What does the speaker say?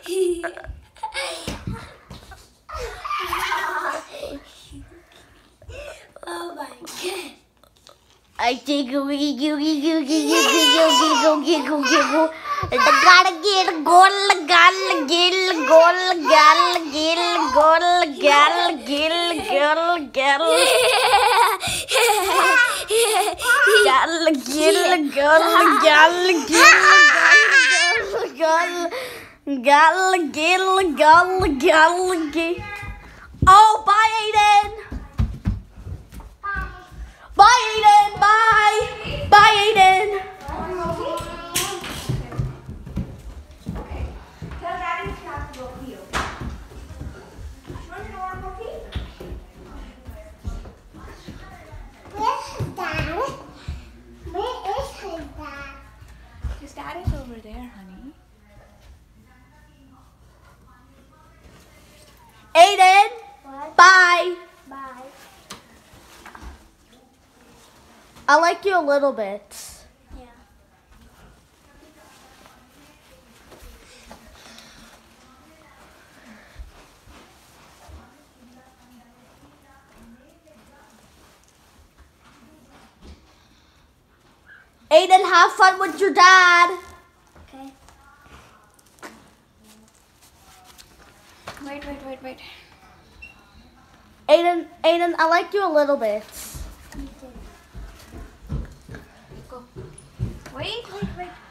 Oh my god. I giggle, giggle, giggle, giggle, giggle, giggle, giggle. Gotta get a goal, gal, gil, goal, gal, gil, goal, gal, gil, goal, gal. Gal, gil, goal, gal, gil, gal, gal, gil, gal, gal, gil. Oh, bye, Aydin. Bye, Aydin. Bye. Bye, Aydin. Okay. Tell Daddy to have to go pee. You want to go pee? Where's his dad? Where is his dad? His dad is over there, honey. Aydin. What? Bye. Bye. I like you a little bit. Yeah. Aydin, have fun with your dad. Okay. Wait. Aydin, I like you a little bit. Me too. Go. Wait.